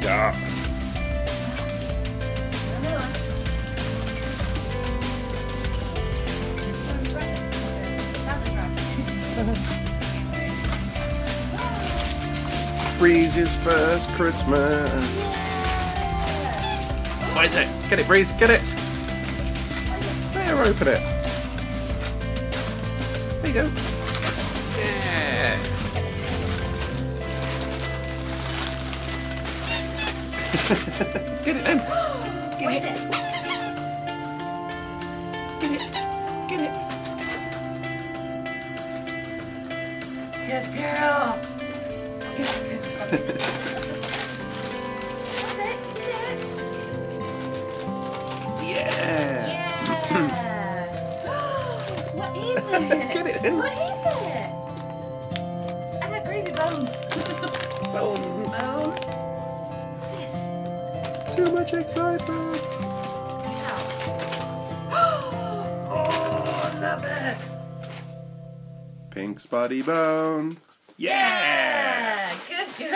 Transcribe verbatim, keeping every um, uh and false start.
Yeah. Breeze's first Christmas. What is it? Get it, Breeze, get it. There, open it. There you go. Yeah. Get it then. Get What it. is it? Get it. Get it. Good girl. What's it? Yeah. Yeah. What is it? Get it in. What is it? I got gravy bones. Bones. Bones. What's this? Too much excitement. Oh, I love it. Pink spotty bone. Yeah. Good girl.